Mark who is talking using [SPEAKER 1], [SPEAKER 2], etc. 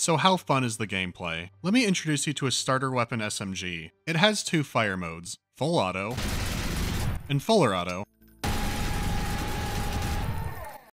[SPEAKER 1] So how fun is the gameplay? Let me introduce you to a starter weapon SMG. It has two fire modes, full auto and fuller auto.